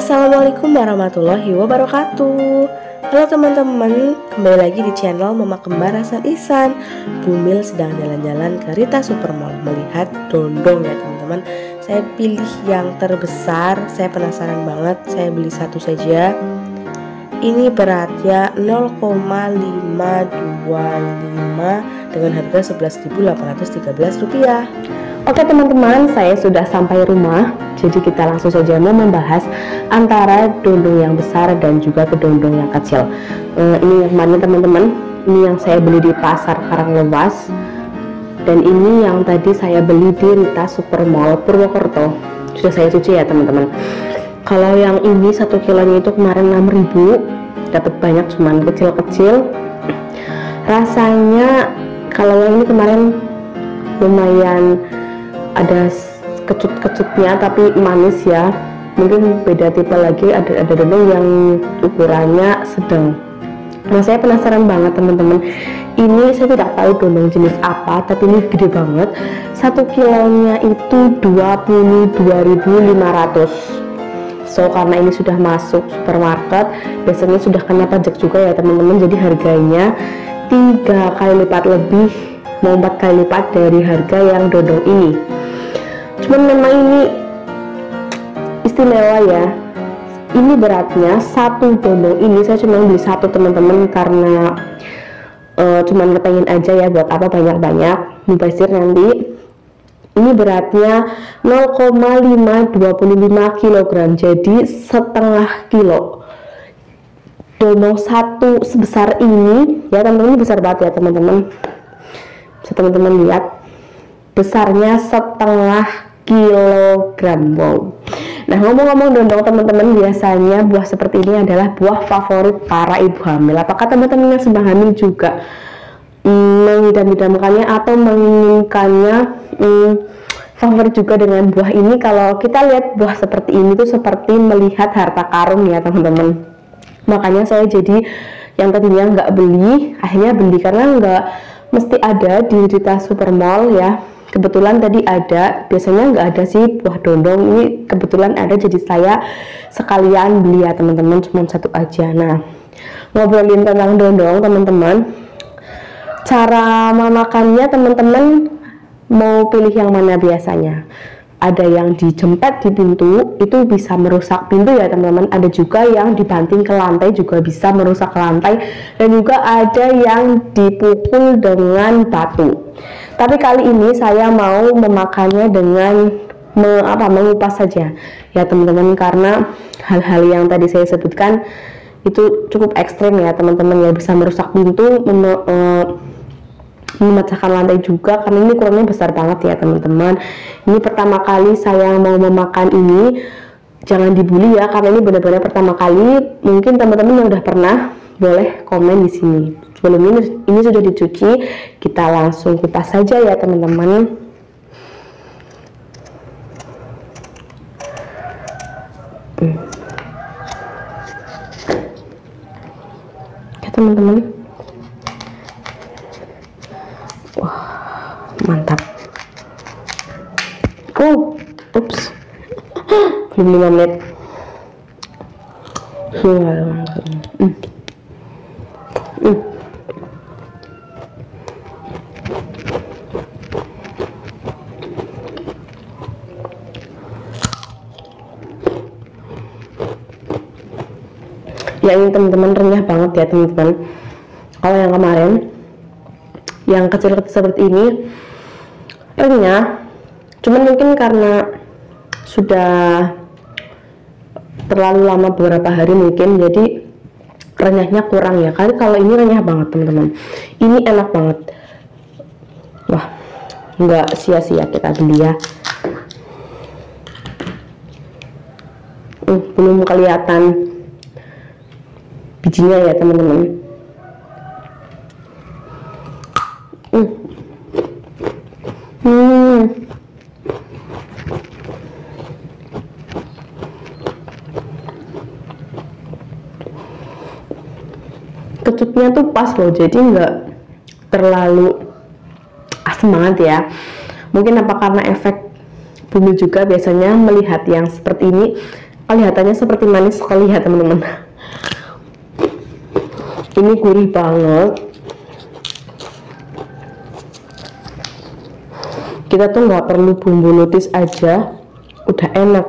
Assalamualaikum warahmatullahi wabarakatuh. Halo teman-teman, kembali lagi di channel Mama Kembar Asal Ihsan. Bumil sedang jalan-jalan ke Rita Supermall melihat dondong ya teman-teman. Saya pilih yang terbesar, saya penasaran banget, saya beli satu saja. Ini beratnya 0,525 dengan harga Rp11.813. Oke teman-teman, saya sudah sampai rumah. Jadi kita langsung saja mau membahas antara dondong yang besar dan juga kedondong yang kecil. Ini yang mana teman-teman? Ini yang saya beli di pasar Karanglewas. Dan ini yang tadi saya beli di Rita Supermall Purwokerto. Sudah saya cuci ya teman-teman. Kalau yang ini 1 kilonya itu kemarin 6.000, dapat banyak, cuman kecil-kecil. Rasanya kalau yang ini kemarin lumayan ada kecut-kecutnya tapi manis ya. Mungkin beda tipe lagi, ada dondong yang ukurannya sedang. Nah saya penasaran banget teman-teman, ini saya tidak tahu dondong jenis apa tapi ini gede banget. 1 kilonya itu 22.500. So karena ini sudah masuk supermarket, biasanya sudah kena pajak juga ya teman-teman, jadi harganya 3 kali lipat lebih, mau 4 kali lipat dari harga yang dondong ini. Cuman memang ini istimewa ya. Ini beratnya satu dondong ini saya cuma beli satu teman-teman, karena cuman kepengen aja ya, buat apa banyak-banyak, mubazir nanti. Ini beratnya 0,525 kg, jadi setengah kilo. Dondong satu sebesar ini ya teman-teman, ini besar banget ya teman-teman. Bisa teman-teman lihat, besarnya setengah kilogram. Wow. Nah ngomong-ngomong dondong teman-teman, biasanya buah seperti ini adalah buah favorit para ibu hamil. Apakah teman-teman yang sedang hamil juga mengidam-idamkannya atau menginginkannya favorit juga dengan buah ini? Kalau kita lihat buah seperti ini tuh seperti melihat harta karun ya teman-teman. Makanya saya jadi yang tadinya nggak beli, akhirnya beli karena nggak mesti ada di Rita Supermall ya. Kebetulan tadi ada, biasanya nggak ada sih buah dondong, ini kebetulan ada, jadi saya sekalian beli ya teman-teman, cuma satu aja. Nah ngobrolin tentang dondong teman-teman, cara memakannya teman-teman mau pilih yang mana biasanya? Ada yang dijempet di pintu, itu bisa merusak pintu ya teman-teman. Ada juga yang dibanting ke lantai, juga bisa merusak lantai. Dan juga ada yang dipukul dengan batu. Tapi kali ini saya mau memakannya dengan mengupas saja ya teman-teman, karena hal-hal yang tadi saya sebutkan itu cukup ekstrim ya teman-teman ya, bisa merusak pintu, memecahkan lantai juga, karena ini ukurannya besar banget ya teman-teman. Ini pertama kali saya mau memakan ini, jangan dibully ya, karena ini benar-benar pertama kali. Mungkin teman-teman yang udah pernah boleh komen di sini. Sebelum ini sudah dicuci, kita langsung kupas saja ya teman-teman. Oke teman-teman. Wah, mantap. Ups. Belum 5 menit. Ya ini teman-teman renyah banget ya teman-teman. Kalau yang kemarin yang kecil-kecil seperti ini renyah, cuman mungkin karena sudah terlalu lama beberapa hari mungkin, jadi renyahnya kurang ya. Kalau ini renyah banget teman-teman, ini enak banget. Wah, nggak sia-sia kita beli ya. Belum kelihatan bijinya ya teman-teman. Kecutnya tuh pas loh, jadi nggak terlalu asam banget ya. Mungkin apa karena efek bumil juga, biasanya melihat yang seperti ini kelihatannya seperti manis sekali ya teman-teman. Ini gurih banget. Kita tuh nggak perlu bumbu nutis aja udah enak.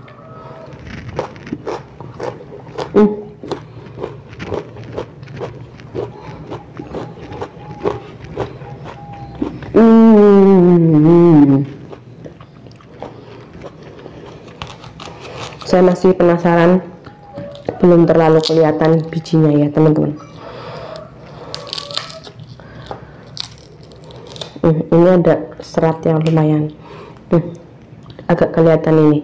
Saya masih penasaran, belum terlalu kelihatan bijinya ya teman-teman. Ini ada serat yang lumayan, agak kelihatan ini.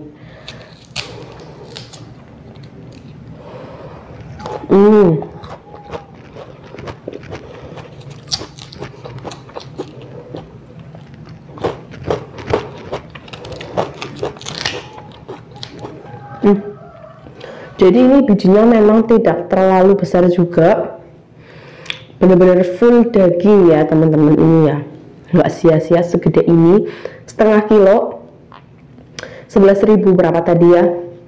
Jadi ini bijinya memang tidak terlalu besar juga, benar-benar full daging ya teman-teman ini ya, nggak sia-sia segede ini, setengah kilo, 11.000 berapa tadi ya.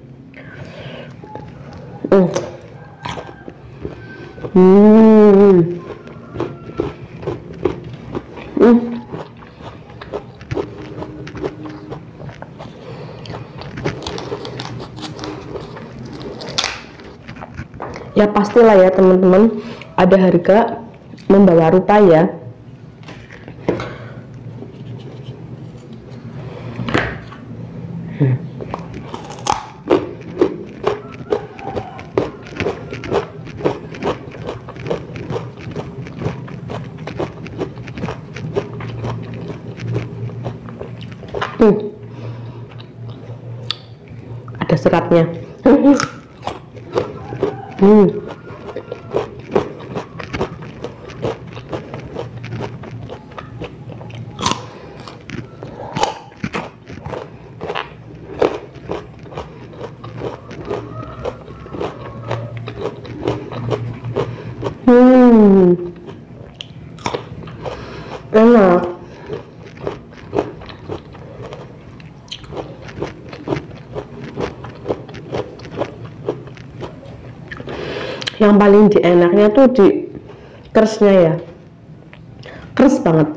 Ya pastilah ya teman-teman, ada harga membawa rupa ya. Ada seratnya. Enak. Yang paling dienaknya tuh di keresnya ya, keres banget.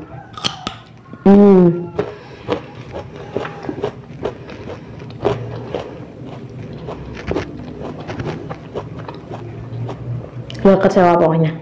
Nggak kecewa pokoknya.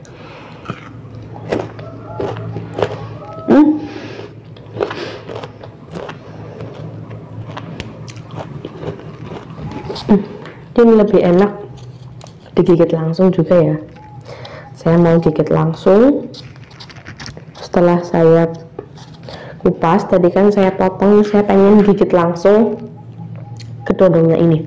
Ini lebih enak digigit langsung juga ya. Saya mau gigit langsung. Setelah saya kupas tadi kan saya potong, saya pengen gigit langsung ke dodongnya ini.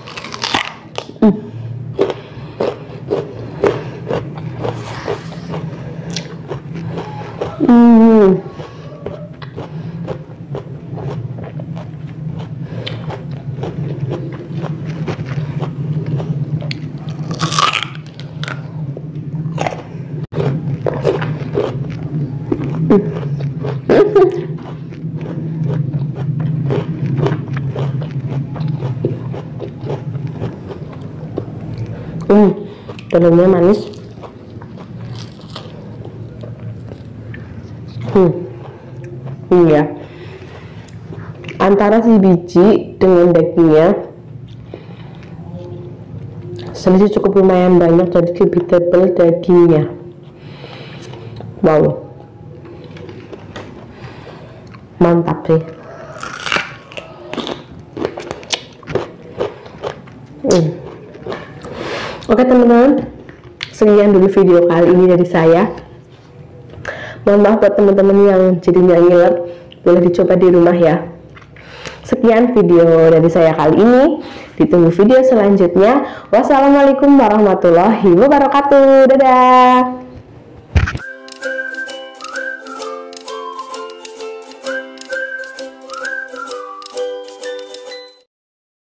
Telurnya manis. Ya. Antara si biji dengan dagingnya selisih cukup lumayan banyak, jadi lebih tebal dagingnya. Wow, mantap sih. Oke teman-teman, sekian dulu video kali ini dari saya. Mohon maaf buat teman-teman yang jadinya ngiler, boleh dicoba di rumah ya. Sekian video dari saya kali ini, ditunggu video selanjutnya. Wassalamualaikum warahmatullahi wabarakatuh. Dadah.